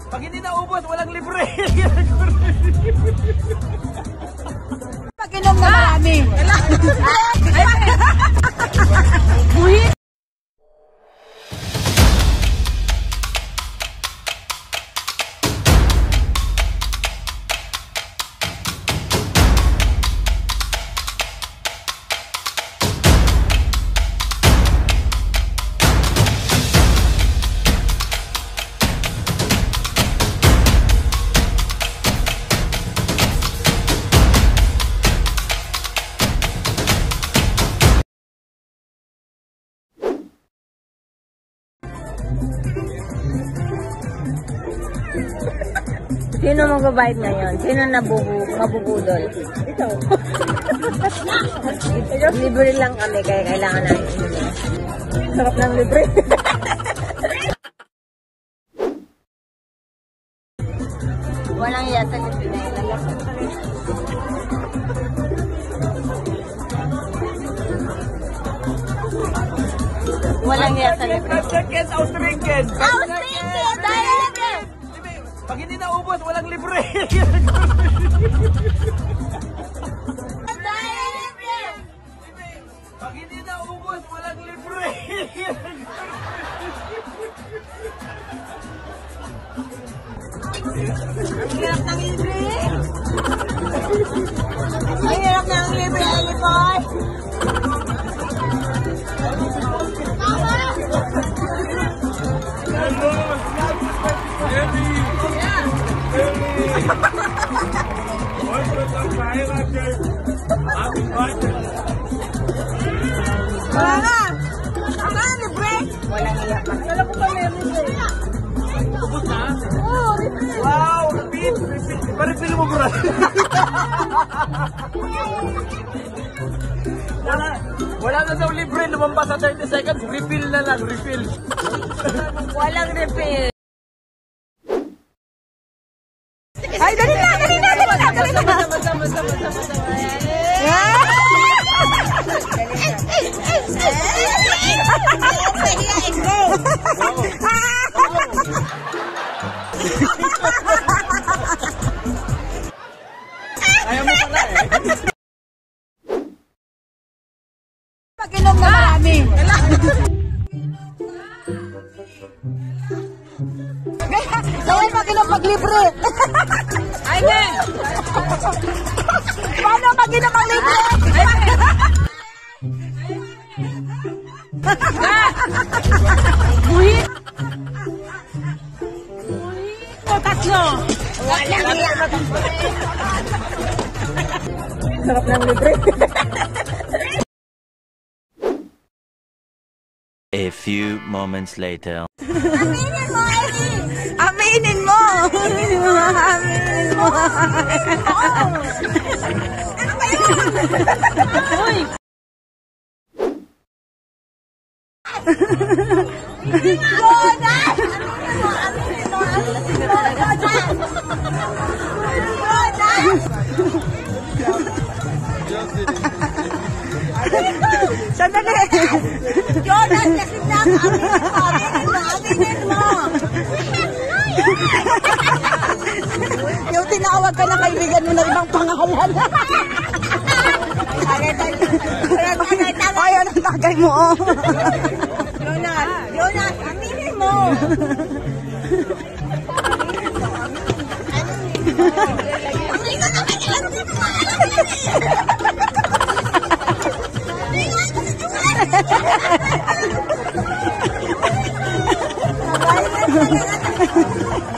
Pag hindi naubos, walang libre. Pag-inom na marami. Sino magbabayad ngayon? Sino mabubudol? Ito. Libre lang kami, kaya kailangan natin. Sarap ng libre. Walang yata libre na ilalasa. Walang yata libre. Austrian! Austrian! Dahil libre! Pag hindi naubos, walang libre. Pag hindi naubos, walang libre. Ang hirap ng libre. Ang hirap ng libre, Eliboy. Wala na! Ako na libre! Walang iyak. Wala ko pa meron eh. Ubus na? Oo, libre. Wow! Repeat! Pa-refill mo, bro. Wala na daw libre. Lumampas sa 30 seconds. Refill na lang. Refill. Walang refill. Ay, dali na! Ayaw mo pala eh. Pag-inom na marami. Gawin pag-inom pag-libre. Ay, nga! Paano pag-inom pag-libre? Buhi. O, tatlo. Sarap ng libre. A few moments later. Aminin mo, Eddie! Aminin mo. Aminin mo. Aminin mo. Ano ba yun? Uy! Jonas! Aminin mo! Sandali! Jonas, kasi na! Aminin mo! Yung tinawag ka na kaibigan mo ng ibang pangalan. Ayaw ng tagay mo, oh. Jonas, aminin mo! Aminin mo.